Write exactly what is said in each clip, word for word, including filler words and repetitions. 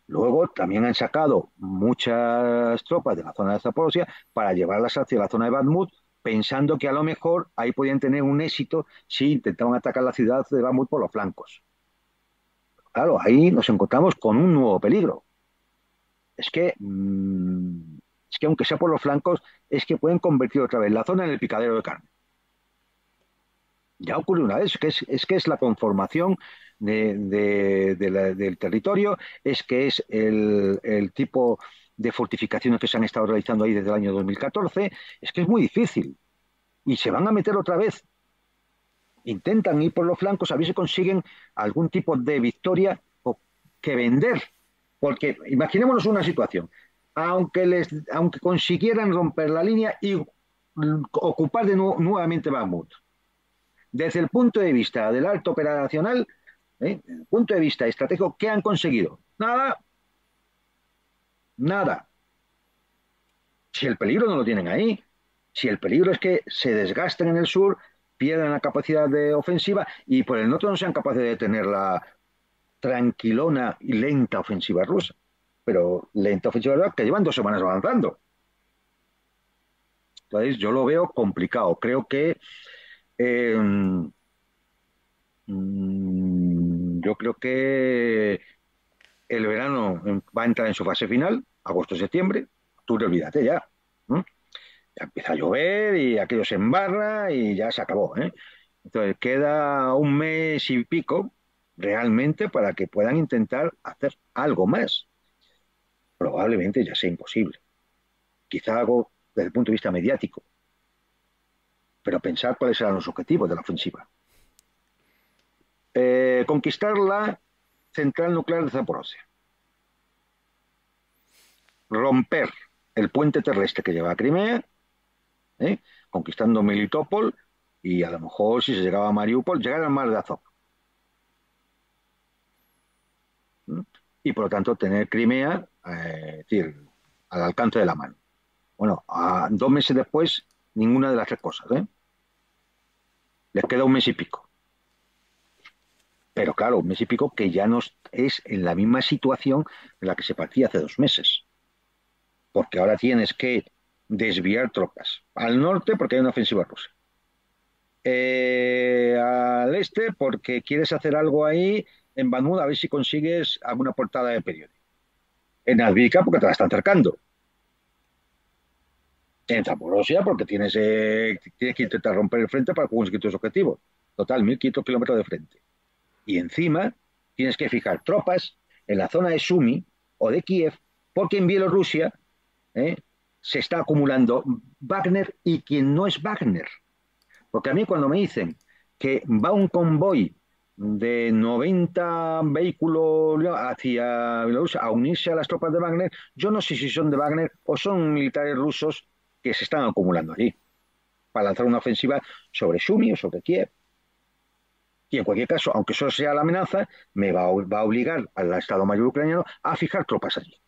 Luego también han sacado muchas tropas de la zona de Zaporozhia para llevarlas hacia la zona de Bakhmut, pensando que a lo mejor ahí podían tener un éxito si intentaban atacar la ciudad de Bakhmut por los flancos. Claro, ahí nos encontramos con un nuevo peligro. Es que, mmm, es que aunque sea por los flancos, es que pueden convertir otra vez la zona en el picadero de carne. Ya ocurrió una vez, que es, es que es la conformación de, de- de la- del territorio, es que es el, el tipo de fortificaciones que se han estado realizando ahí desde el año dos mil catorce, es que es muy difícil. Y se van a meter otra vez. Intentan ir por los flancos a ver si consiguen algún tipo de victoria o que vender. Porque imaginémonos una situación. Aunque, les, aunque consiguieran romper la línea y mm, ocupar de nuevo, nuevamente Bakhmut, desde el punto de vista del alto operacional, ¿eh? Desde el punto de vista estratégico, ¿qué han conseguido? Nada, nada. Si el peligro no lo tienen ahí, si el peligro es que se desgasten en el sur, pierdan la capacidad de ofensiva y por el norte no sean capaces de detener la tranquilona y lenta ofensiva rusa. Pero lenta ofensiva rusa que llevan dos semanas avanzando. Entonces yo lo veo complicado. Creo que eh, mm, yo creo que el verano va a entrar en su fase final, agosto-septiembre, octubre, olvídate ya. ¿Mm? Ya empieza a llover y aquello se embarra y ya se acabó, ¿eh? Entonces queda un mes y pico realmente para que puedan intentar hacer algo más. Probablemente ya sea imposible. Quizá algo desde el punto de vista mediático, pero pensar cuáles serán los objetivos de la ofensiva. Eh, conquistar la central nuclear de Zaporozhye, romper el puente terrestre que lleva a Crimea, ¿eh? Conquistando Melitopol y a lo mejor si se llegaba a Mariupol, llegar al mar de Azov. ¿Mm? Y por lo tanto tener Crimea, eh, es decir, al alcance de la mano. Bueno, a dos meses después, ninguna de las tres cosas, ¿eh? Les queda un mes y pico. Pero claro, un mes y pico que ya no es en la misma situación en la que se partía hace dos meses. Porque ahora tienes que desviar tropas al norte porque hay una ofensiva rusa. Eh, al este porque quieres hacer algo ahí en Bakhmut a ver si consigues alguna portada de periódico. En Advika porque te la están cercando. En Zaporozhia porque tienes, eh, tienes que intentar romper el frente para conseguir tus objetivos. Total, mil quinientos kilómetros de frente. Y encima tienes que fijar tropas en la zona de Sumi o de Kiev porque en Bielorrusia, ¿eh? Se está acumulando Wagner y quien no es Wagner. Porque a mí cuando me dicen que va un convoy de noventa vehículos hacia Bielorrusia a unirse a las tropas de Wagner, yo no sé si son de Wagner o son militares rusos que se están acumulando allí para lanzar una ofensiva sobre Sumi o sobre Kiev. Y en cualquier caso, aunque eso sea la amenaza, me va a, va a obligar al Estado Mayor ucraniano a fijar tropas allí.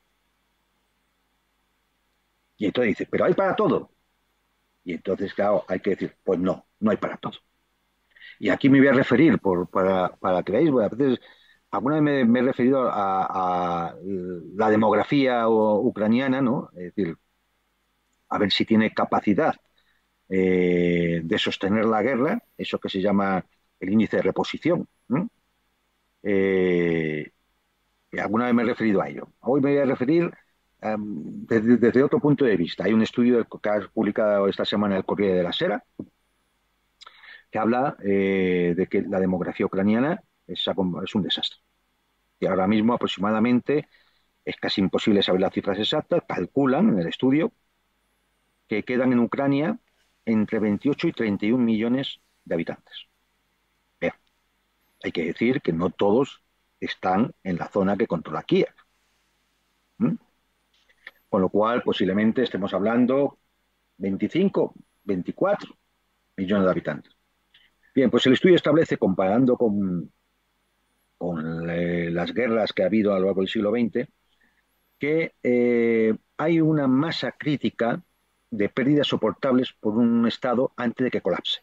Y entonces dice, pero hay para todo. Y entonces, claro, hay que decir, pues no, no hay para todo. Y aquí me voy a referir, por, para, para que veáis, a veces, alguna vez me, me he referido a, a la demografía ucraniana, ¿no? Es decir, a ver si tiene capacidad eh, de sostener la guerra, eso que se llama el índice de reposición. ¿No? Eh, alguna vez me he referido a ello. Hoy me voy a referir um, desde, desde, otro punto de vista. Hay un estudio que ha publicado esta semana el Corriere de la Sera que habla eh, de que la demografía ucraniana es, es un desastre. Y ahora mismo aproximadamente es casi imposible saber las cifras exactas, calculan en el estudio que quedan en Ucrania entre veintiocho y treinta y un millones de habitantes. Bien, hay que decir que no todos están en la zona que controla Kiev. ¿Mm? Con lo cual posiblemente estemos hablando veinticinco, veinticuatro millones de habitantes. Bien, pues el estudio establece, comparando con, con eh, las guerras que ha habido a lo largo del siglo veinte, que eh, hay una masa crítica de pérdidas soportables por un Estado antes de que colapse.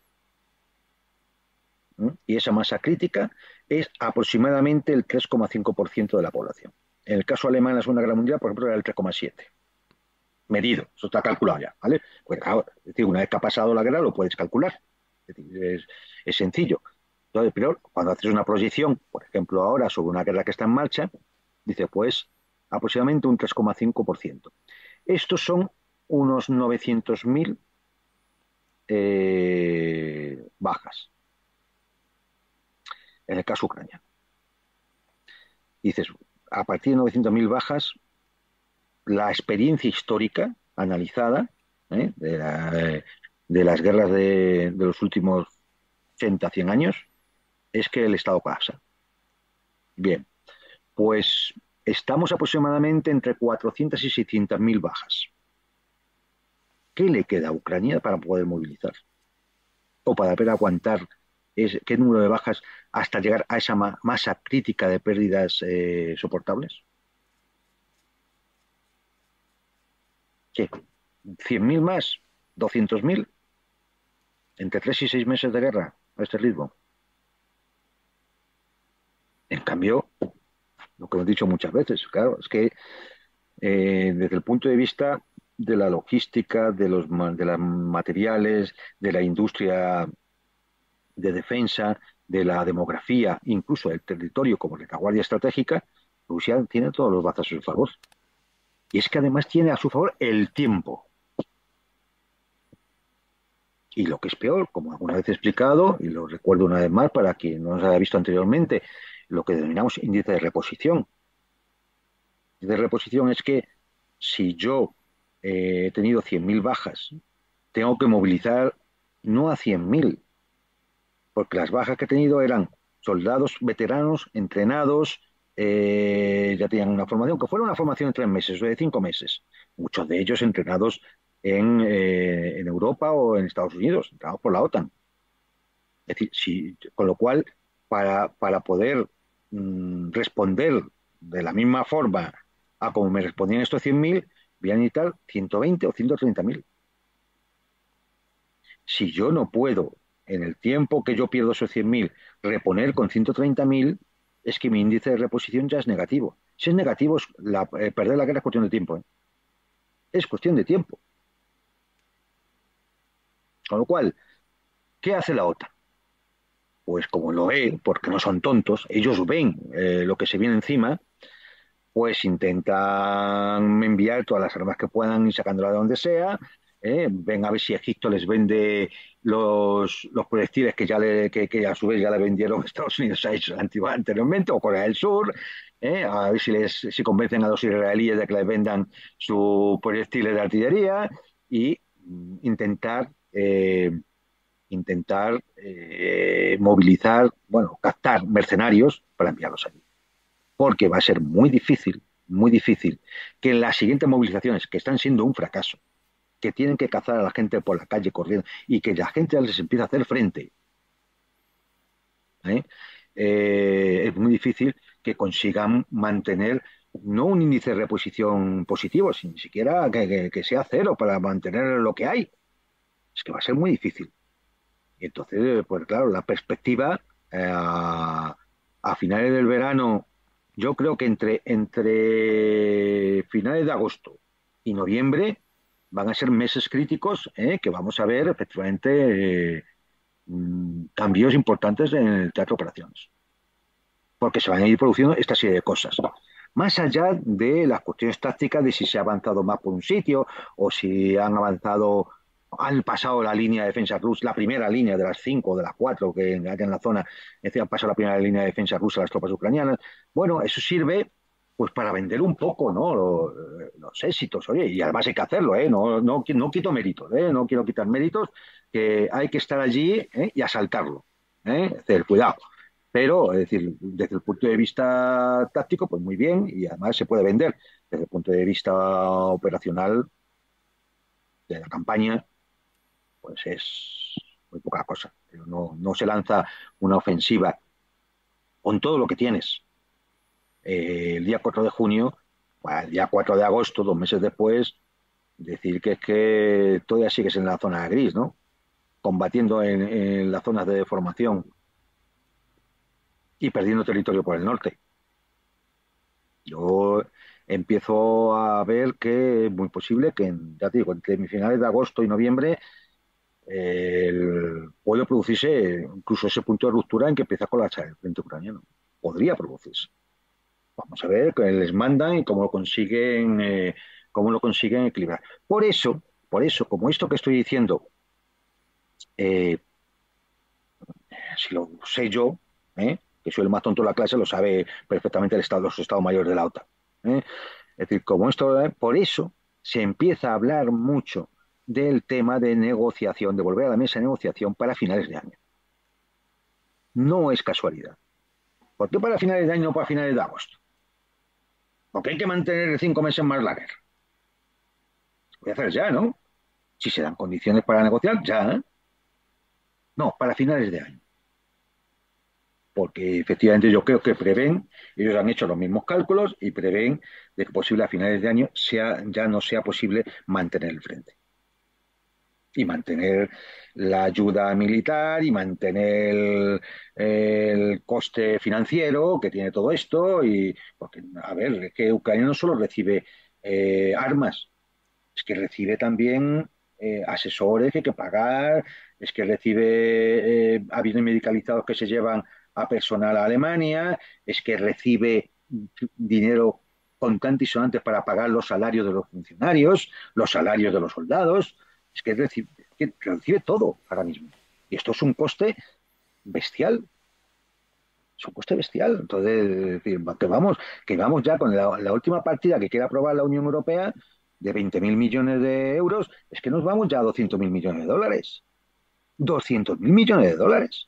¿Mm? Y esa masa crítica es aproximadamente el tres coma cinco por ciento de la población. En el caso alemán en la Segunda Guerra Mundial, por ejemplo, era el tres coma siete. Medido, eso está calculado ya, ¿vale? Pues claro, es decir, una vez que ha pasado la guerra lo puedes calcular. Es decir, es, es sencillo. Entonces, pero cuando haces una proyección, por ejemplo, ahora sobre una guerra que está en marcha, dice, pues aproximadamente un tres coma cinco por ciento. Estos son unos novecientos mil eh, bajas en el caso ucraniano. Dices, a partir de novecientos mil bajas, la experiencia histórica analizada ¿eh? de, la, de, las guerras de, de los últimos ochenta, cien años es que el Estado colapsa. Bien, pues estamos aproximadamente entre cuatrocientas y seiscientas mil bajas. ¿Qué le queda a Ucrania para poder movilizar? O para poder aguantar ese, qué número de bajas hasta llegar a esa ma masa crítica de pérdidas eh, soportables? ¿Qué? ¿cien mil más? ¿doscientos mil? ¿Entre tres y seis meses de guerra a este ritmo? En cambio, lo que hemos dicho muchas veces, claro, es que eh, desde el punto de vista de la logística, de los, de los materiales, de la industria de defensa, de la demografía, incluso del territorio como retaguardia estratégica, Rusia tiene todos los bazos a su favor. Y es que además tiene a su favor el tiempo. Y lo que es peor, como alguna vez he explicado, y lo recuerdo una vez más para quien no nos haya visto anteriormente, lo que denominamos índice de reposición. El índice de reposición es que si yo eh, he tenido cien mil bajas, tengo que movilizar no a cien mil, porque las bajas que he tenido eran soldados veteranos, entrenados, eh, ya tenían una formación, que fuera una formación de tres meses o de cinco meses, muchos de ellos entrenados en, eh, en Europa o en Estados Unidos, entrenados por la OTAN. Es decir, si, con lo cual, para, para poder mm, responder de la misma forma a como me respondían estos cien mil, voy a necesitar ciento veinte o ciento treinta mil. Si yo no puedo, en el tiempo que yo pierdo esos cien mil, reponer con ciento treinta mil, es que mi índice de reposición ya es negativo. Si es negativo, es la, eh, perder la guerra es cuestión de tiempo. ¿eh? Es cuestión de tiempo. Con lo cual, ¿qué hace la OTAN? Pues como lo ve, porque no son tontos, ellos ven eh, lo que se viene encima, pues intentan enviar todas las armas que puedan y sacándolas de donde sea. ¿eh? Ven a ver si Egipto les vende los, los proyectiles que ya le, que, que a su vez ya le vendieron Estados Unidos a ellos anteriormente, o Corea del Sur. ¿eh? A ver si les si convencen a los israelíes de que les vendan sus proyectiles de artillería y mm, intentar eh, intentar eh, movilizar, bueno, captar mercenarios para enviarlos allí. Porque va a ser muy difícil, muy difícil, que en las siguientes movilizaciones, que están siendo un fracaso, que tienen que cazar a la gente por la calle corriendo y que la gente les empieza a hacer frente, ¿eh? Eh, es muy difícil que consigan mantener no un índice de reposición positivo, sino ni siquiera que, que, que sea cero para mantener lo que hay. Es que va a ser muy difícil. Y entonces, pues claro, la perspectiva eh, a, a finales del verano, yo creo que entre, entre finales de agosto y noviembre van a ser meses críticos eh, que vamos a ver efectivamente eh, mm, cambios importantes en el teatro de operaciones, porque se van a ir produciendo esta serie de cosas. Más allá de las cuestiones tácticas de si se ha avanzado más por un sitio o si han avanzado, han pasado la línea de defensa rusa, la primera línea de las cinco o de las cuatro que hay en la zona, es decir, han pasado la primera línea de defensa rusa a las tropas ucranianas. Bueno, eso sirve pues para vender un poco, ¿no? Los, los éxitos, oye, y además hay que hacerlo, ¿eh? No, no, no quito méritos, ¿eh? No quiero quitar méritos, que hay que estar allí ¿eh? y asaltarlo, ¿eh? Es decir, cuidado. Pero, es decir, desde el punto de vista táctico, pues muy bien, y además se puede vender. Desde el punto de vista operacional de la campaña, pues es muy poca cosa. Pero no, no se lanza una ofensiva con todo lo que tienes. Eh, el día cuatro de junio, bueno, el día cuatro de agosto, dos meses después, decir que es que todavía sigues en la zona gris, ¿no? Combatiendo en, en las zonas de deformación y perdiendo territorio por el norte. Yo empiezo a ver que es muy posible que, en- ya te digo, entre finales de agosto y noviembre eh, el- puede producirse incluso ese punto de ruptura en que empieza a colapsar el frente ucraniano. Podría producirse. Vamos a ver qué les mandan y cómo lo consiguen, eh, cómo lo consiguen equilibrar. Por eso, por eso, como esto que estoy diciendo, eh, si lo sé yo, ¿eh? Que soy el más tonto de la clase, lo sabe perfectamente el Estado, los Estados mayores de la OTAN. ¿Eh? Es decir, como esto, ¿eh? Por eso se empieza a hablar mucho del tema de negociación, de volver a la mesa de negociación para finales de año. No es casualidad. ¿Por qué para finales de año, no para finales de agosto? Porque hay que mantener cinco meses más la guerra. Se puede hacer ya, ¿no? Si se dan condiciones para negociar, ya. ¿Eh? No, para finales de año. Porque efectivamente yo creo que prevén, ellos han hecho los mismos cálculos y prevén de que posible a finales de año sea, ya no sea posible mantener el frente. Y mantener la ayuda militar y mantener el, el coste financiero que tiene todo esto. Y porque, a ver, es que Ucrania no solo recibe eh, armas, es que recibe también eh, asesores que hay que pagar, es que recibe eh, aviones medicalizados que se llevan a personal a Alemania, es que recibe dinero contante y sonante para pagar los salarios de los funcionarios, los salarios de los soldados, es que recibe, que recibe todo ahora mismo. Y esto es un coste bestial, es un coste bestial. Entonces, que vamos, que vamos ya con la, la última partida que quiere aprobar la Unión Europea de veinte mil millones de euros, es que nos vamos ya a doscientos mil millones de dólares. doscientos mil millones de dólares.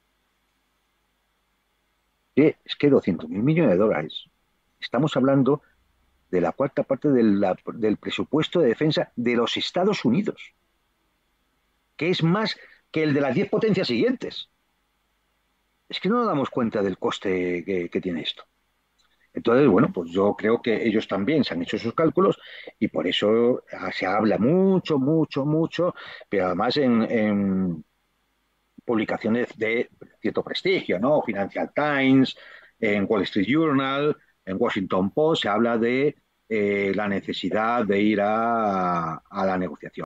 ¿Qué? Es que doscientos mil millones de dólares. Estamos hablando de la cuarta parte de la, del presupuesto de defensa de los Estados Unidos, que es más que el de las diez potencias siguientes. Es que no nos damos cuenta del coste que, que tiene esto. Entonces, bueno, pues yo creo que ellos también se han hecho sus cálculos y por eso ah, se habla mucho, mucho, mucho, pero además en, en publicaciones de cierto prestigio, ¿no? Financial Times, en Wall Street Journal, en Washington Post, se habla de eh, la necesidad de ir a, a la negociación.